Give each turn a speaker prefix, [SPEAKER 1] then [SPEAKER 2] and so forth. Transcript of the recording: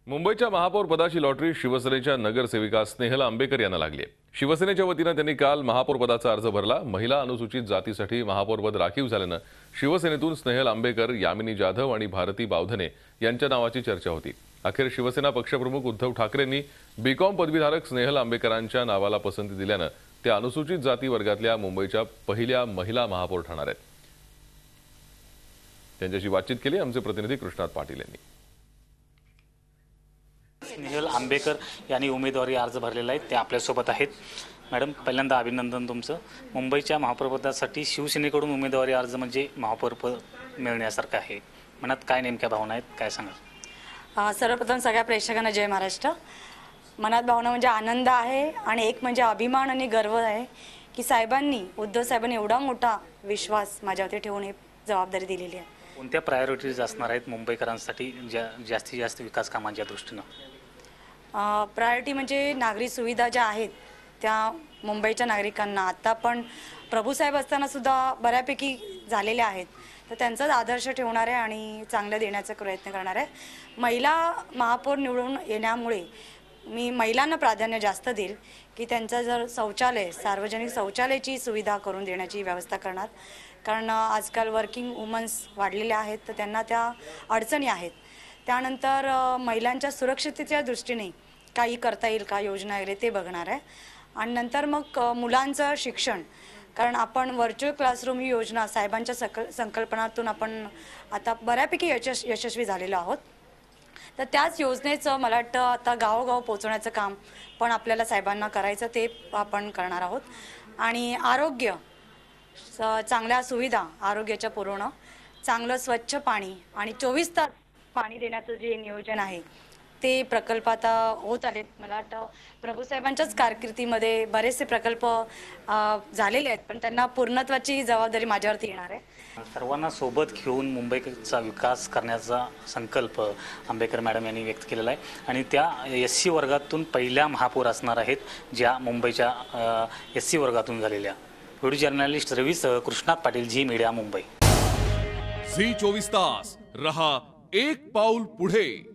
[SPEAKER 1] मुंबईच्या महापौर पदाची लॉटरी शिवसेनेच्या नगरसेविका स्नेहल आंबेकर यांना लागली आहे। शिवसेनेच्या वतीने त्यांनी काल महापौर पदाचा अर्ज भरला। महिला अनुसूचित जातीसाठी महापौरपद राखीव झाल्याने शिवसेनेतून स्नेहल आंबेकर, यामिनी जाधव आणि भारती बावधने यांच्या नावाची चर्चा होती। अखेर शिवसेना पक्षप्रमुख उद्धव ठाकरेंनी बीकॉम पदवीधारक स्नेहल आंबेकरांच्या नावाला पसंती दिल्याने ते अनुसूचित जाती वर्गातल्या मुंबईच्या पहिल्या महिला महापौर ठरणार आहेत। त्यांच्याशी बातचीत केली आमचे प्रतिनिधी कृष्णात पाटील यांनी।
[SPEAKER 2] स्नेहल आंबेकर यांनी उमेदवारी अर्ज भरलेला आहे, ते आपल्यासोबत आहेत। मॅडम, पहिल्यांदा अभिनंदन तुमचं। मुंबईच्या महापौरपदासाठी शिवसेनेकडून उमेदवारी अर्ज म्हणजे महापौरपद मिळण्यासारखं आहे। मनात काय नेमक्या भावना आहेत, काय सांगा?
[SPEAKER 3] सर्वप्रथम सगळ्या प्रेक्षकांना जय महाराष्ट्र। मनात भावना म्हणजे आनंद आहे आणि एक म्हणजे अभिमान आणि गर्व आहे की उद्धव साहेबांनी एवढा मोठा विश्वास माझ्यावरती ठेवून ही जबाबदारी दिलेली आहे।
[SPEAKER 2] कोणत्या प्रायोरिटीज असणार आहेत मुंबईकरांसाठी जास्तीत जास्त विकास कामांच्या दृष्टीने?
[SPEAKER 3] प्रायोरिटी म्हणजे नागरी सुविधा ज्या आहेत त्या मुंबईच्या नागरिकांना आता पण प्रभूसाहेब असताना सुद्धा बऱ्यापैकी झालेल्या आहेत, तर त्यांचाच आदर्श ठेवणार आहे आणि चांगलं देण्याचा प्रयत्न करणार आहे। महिला महापौर निवडून येण्यामुळे मी महिलांना प्राधान्य जास्त देईल की त्यांचा जर शौचालय, सार्वजनिक शौचालयाची सुविधा करून देण्याची व्यवस्था करणार, कारण आजकाल वर्किंग वुमन्स वाढलेल्या आहेत तर त्यांना त्या अडचणी आहेत। त्यानंतर महिलांच्या सुरक्षिततेच्या दृष्टीने काही करता येईल का योजना वगैरे ते बघणार आहे। आणि नंतर मग मुलांचं शिक्षण, कारण आपण व्हर्च्युअल क्लासरूम ही योजना साहेबांच्या संकल्पनातून आपण आता बऱ्यापैकी यशस्वी झालेलो आहोत, तर त्याच योजनेचं मला वाटतं आता गावोगाव पोहोचवण्याचं काम पण आपल्याला साहेबांना करायचं, ते आपण करणार आहोत। आणि आरोग्य, चांगल्या सुविधा आरोग्याच्या पुरवणं, चांगलं स्वच्छ पाणी आणि 24 तास पाणी देण्याचं जे नियोजन आहे ते प्रकल्प आता होत आहेत। मला वाटतं प्रभूसाहेबांच्याच कारकिर्दीमध्ये बरेचसे प्रकल्प झालेले आहेत, पण त्यांना पूर्णत्वाची जबाबदारी माझ्यावरती येणार आहे।
[SPEAKER 2] सर्वांना सोबत घेऊन मुंबईचा विकास करण्याचा संकल्प आंबेकर मॅडम यांनी व्यक्त केलेला आहे आणि त्या SC वर्गातून पहिल्या महापौर असणार आहेत ज्या मुंबईच्या SC वर्गातून झालेल्या। व्हिडिओ जर्नलिस्ट रवीसह कृष्णात पाटील, झी मीडिया, मुंबई।
[SPEAKER 4] झी 24 तास रहा एक पाऊल पुढे।